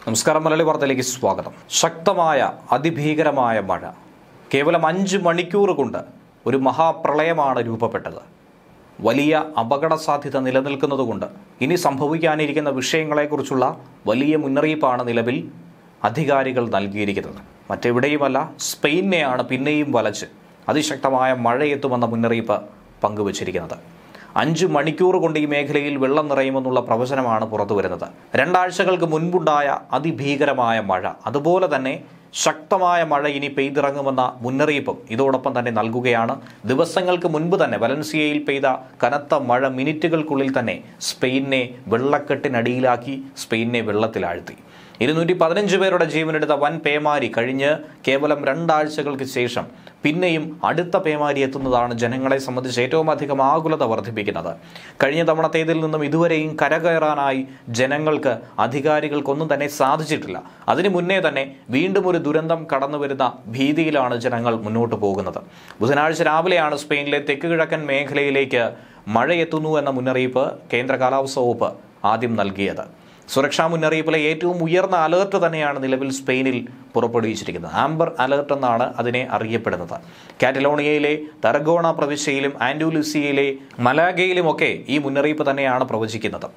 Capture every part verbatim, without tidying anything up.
നമസ്കാരം. മലയാളി വാർത്തയിലേക്ക് സ്വാഗതം. ശക്തമായ അതിഭീകരമായ മഴ കേവലം അഞ്ച് മണിക്കൂർ കൊണ്ട് ഒരു മഹാപ്രളയമാണ് രൂപപ്പെട്ടത്. വലിയ അപകട സാധ്യത നിലനിൽക്കുന്നതുകൊണ്ട് ഇനി സംഭവിക്കാനിരിക്കുന്ന വിഷയങ്ങളെക്കുറിച്ചുള്ള വലിയ മുന്നറിയിപ്പാണ് നിലവിൽ അധികാരികൾ നൽകിയിരിക്കുന്നത്. മറ്റെവിടെയുമല്ല, സ്പെയിനെയാണ് പിന്നെയും വലച്ച് അതിശക്തമായ മഴയെത്തുമെന്ന മുന്നറിയിപ്പ് പങ്കുവച്ചിരിക്കുന്നത്. അഞ്ച് മണിക്കൂർ കൊണ്ട് ഈ മേഖലയിൽ വെള്ളം നിറയുമെന്നുള്ള പ്രവചനമാണ് പുറത്തുവരുന്നത്. രണ്ടാഴ്ചകൾക്ക് മുൻപുണ്ടായ അതിഭീകരമായ മഴ, അതുപോലെ തന്നെ ശക്തമായ മഴ ഇനി പെയ്തിറങ്ങുമെന്ന മുന്നറിയിപ്പും ഇതോടൊപ്പം തന്നെ നൽകുകയാണ്. ദിവസങ്ങൾക്ക് മുൻപ് തന്നെ വലൻസിയയിൽ പെയ്ത കനത്ത മഴ മിനിറ്റുകൾക്കുള്ളിൽ തന്നെ സ്പെയിനെ വെള്ളക്കെട്ടിനടിയിലാക്കി, സ്പെയിനെ വെള്ളത്തിലാഴ്ത്തി. ഇരുന്നൂറ്റി പതിനഞ്ച് പേരുടെ ജീവനെടുത്ത വൻ പേമാരി കഴിഞ്ഞ് കേവലം രണ്ടാഴ്ചകൾക്ക് ശേഷം പിന്നെയും അടുത്ത പേമാരി എത്തുന്നതാണ് ജനങ്ങളെ സംബന്ധിച്ച് ഏറ്റവും അധികം ആകുലത വർദ്ധിപ്പിക്കുന്നത്. കഴിഞ്ഞ തവണത്തേതിൽ നിന്നും ഇതുവരെയും കരകയറാനായി ജനങ്ങൾക്ക്, അധികാരികൾക്കൊന്നും തന്നെ സാധിച്ചിട്ടില്ല. അതിനു മുന്നേ തന്നെ വീണ്ടും ഒരു ദുരന്തം കടന്നു വരുന്ന ഭീതിയിലാണ് ജനങ്ങൾ മുന്നോട്ട് പോകുന്നത്. ബുധനാഴ്ച രാവിലെയാണ് സ്പെയിനിലെ തെക്ക് കിഴക്കൻ മേഖലയിലേക്ക് മഴയെത്തുന്നു എന്ന മുന്നറിയിപ്പ് കേന്ദ്ര കാലാവസ്ഥാ വകുപ്പ് ആദ്യം നൽകിയത്. സുരക്ഷാ മുന്നറിയിപ്പിലെ ഏറ്റവും ഉയർന്ന അലേർട്ട് തന്നെയാണ് നിലവിൽ സ്പെയിനിൽ പുറപ്പെടുവിച്ചിരിക്കുന്നത്. ആംബർ അലേർട്ട് എന്നാണ് അതിനെ അറിയപ്പെടുന്നത്. കാറ്റലോണിയയിലെ തരഗോണ പ്രവിശ്യയിലും ആൻഡലൂസിയയിലെ മലാഗയിലുമൊക്കെ ഈ മുന്നറിയിപ്പ് തന്നെയാണ് പ്രവചിക്കുന്നത്.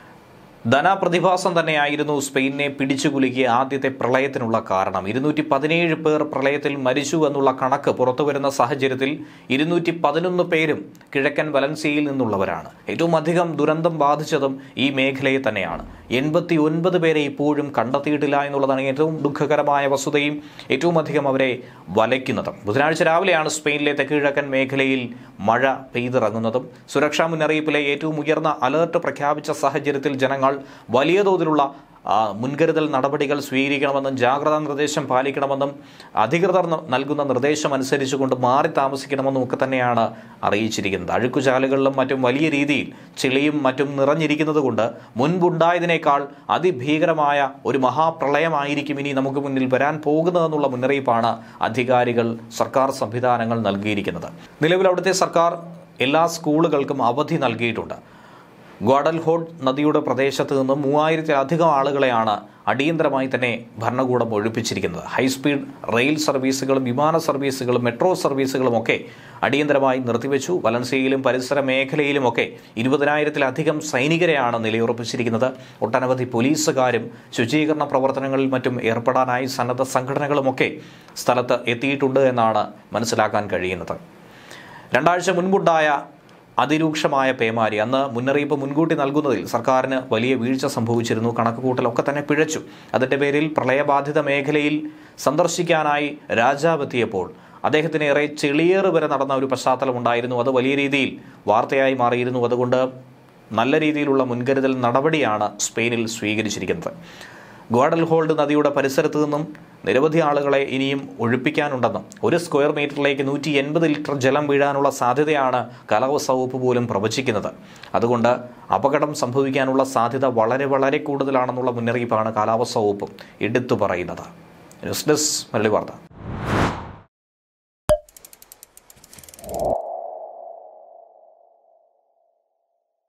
ധന പ്രതിഭാസം തന്നെയായിരുന്നു സ്പെയിനെ പിടിച്ചുകുലുക്കിയ ആദ്യത്തെ പ്രളയത്തിനുള്ള കാരണം. ഇരുന്നൂറ്റി പതിനേഴ് പേർ പ്രളയത്തിൽ മരിച്ചു എന്നുള്ള കണക്ക് പുറത്തുവരുന്ന സാഹചര്യത്തിൽ ഇരുന്നൂറ്റി പതിനൊന്ന് പേരും കിഴക്കൻ വലൻസിയയിൽ നിന്നുള്ളവരാണ്. ഏറ്റവും അധികം ദുരന്തം ബാധിച്ചതും ഈ മേഖലയെ തന്നെയാണ്. എൺപത്തി ഒൻപത് പേരെ ഇപ്പോഴും കണ്ടെത്തിയിട്ടില്ല എന്നുള്ളതാണ് ഏറ്റവും ദുഃഖകരമായ വസ്തുതയും ഏറ്റവും അധികം അവരെ വലയ്ക്കുന്നതും. ബുധനാഴ്ച രാവിലെയാണ് സ്പെയിനിലെ തെക്ക് കിഴക്കൻ മേഖലയിൽ മഴ പെയ്തിറങ്ങുന്നതും. സുരക്ഷാ മുന്നറിയിപ്പിലെ ഏറ്റവും ഉയർന്ന അലേർട്ട് പ്രഖ്യാപിച്ച സാഹചര്യത്തിൽ ജനങ്ങൾ വലിയ തോതിലുള്ള മുൻകരുതൽ നടപടികൾ സ്വീകരിക്കണമെന്നും ജാഗ്രതാ നിർദ്ദേശം പാലിക്കണമെന്നും അധികൃതർ നൽകുന്ന നിർദ്ദേശം അനുസരിച്ചുകൊണ്ട് മാറി താമസിക്കണമെന്നും ഒക്കെ തന്നെയാണ് അറിയിച്ചിരിക്കുന്നത്. അഴുക്കുചാലുകളിലും മറ്റും വലിയ രീതിയിൽ ചെളിയും മറ്റും നിറഞ്ഞിരിക്കുന്നത് കൊണ്ട് മുൻപുണ്ടായതിനേക്കാൾ അതിഭീകരമായ ഒരു മഹാപ്രളയമായിരിക്കും ഇനി നമുക്ക് മുന്നിൽ വരാൻ പോകുന്നതെന്നുള്ള മുന്നറിയിപ്പാണ് അധികാരികൾ, സർക്കാർ സംവിധാനങ്ങൾ നൽകിയിരിക്കുന്നത്. നിലവിൽ അവിടുത്തെ സർക്കാർ എല്ലാ സ്കൂളുകൾക്കും അവധി നൽകിയിട്ടുണ്ട്. ഗ്വാഡൽഹോഡ് നദിയുടെ പ്രദേശത്ത് നിന്നും മൂവായിരത്തിലധികം ആളുകളെയാണ് അടിയന്തരമായി തന്നെ ഭരണകൂടം ഒഴിപ്പിച്ചിരിക്കുന്നത്. ഹൈസ്പീഡ് റെയിൽ സർവീസുകളും വിമാന സർവീസുകളും മെട്രോ സർവീസുകളും ഒക്കെ അടിയന്തരമായി നിർത്തിവെച്ചു. വലൻസിയയിലും പരിസര മേഖലയിലുമൊക്കെ ഇരുപതിനായിരത്തിലധികം സൈനികരെയാണ് നിലയുറപ്പിച്ചിരിക്കുന്നത്. ഒട്ടനവധി പോലീസുകാരും ശുചീകരണ പ്രവർത്തനങ്ങളിൽ മറ്റും ഏർപ്പെടാനായി സന്നദ്ധ സംഘടനകളുമൊക്കെ സ്ഥലത്ത് എത്തിയിട്ടുണ്ട് എന്നാണ് മനസ്സിലാക്കാൻ കഴിയുന്നത്. രണ്ടാഴ്ച മുൻപുണ്ടായ അതിരൂക്ഷമായ പേമാരി, അന്ന് മുന്നറിയിപ്പ് മുൻകൂട്ടി നൽകുന്നതിൽ സർക്കാരിന് വലിയ വീഴ്ച സംഭവിച്ചിരുന്നു. കണക്കുകൂട്ടലൊക്കെ തന്നെ പിഴച്ചു. അതിൻ്റെ പേരിൽ പ്രളയബാധിത മേഖലയിൽ സന്ദർശിക്കാനായി രാജാവ് എത്തിയപ്പോൾ അദ്ദേഹത്തിന് ഏറെ ചെളിയേറ് വരെ നടന്ന ഒരു പശ്ചാത്തലം ഉണ്ടായിരുന്നു. അത് വലിയ രീതിയിൽ വാർത്തയായി മാറിയിരുന്നു. അതുകൊണ്ട് നല്ല രീതിയിലുള്ള മുൻകരുതൽ നടപടിയാണ് സ്പെയിനിൽ സ്വീകരിച്ചിരിക്കുന്നത്. ഗ്വാഡൽഹോഡ് നദിയുടെ പരിസരത്ത് നിന്നും നിരവധി ആളുകളെ ഇനിയും ഒഴിപ്പിക്കാനുണ്ടെന്നും ഒരു സ്ക്വയർ മീറ്ററിലേക്ക് നൂറ്റി എൺപത് ലിറ്റർ ജലം വീഴാനുള്ള സാധ്യതയാണ് കാലാവസ്ഥാ വകുപ്പ് പോലും പ്രവചിക്കുന്നത്. അതുകൊണ്ട് അപകടം സംഭവിക്കാനുള്ള സാധ്യത വളരെ വളരെ കൂടുതലാണെന്നുള്ള മുന്നറിയിപ്പാണ് കാലാവസ്ഥാ വകുപ്പും എടുത്തു പറയുന്നത്. ന്യൂസ് ഡെസ്ക് മലയാളി വാർത്ത.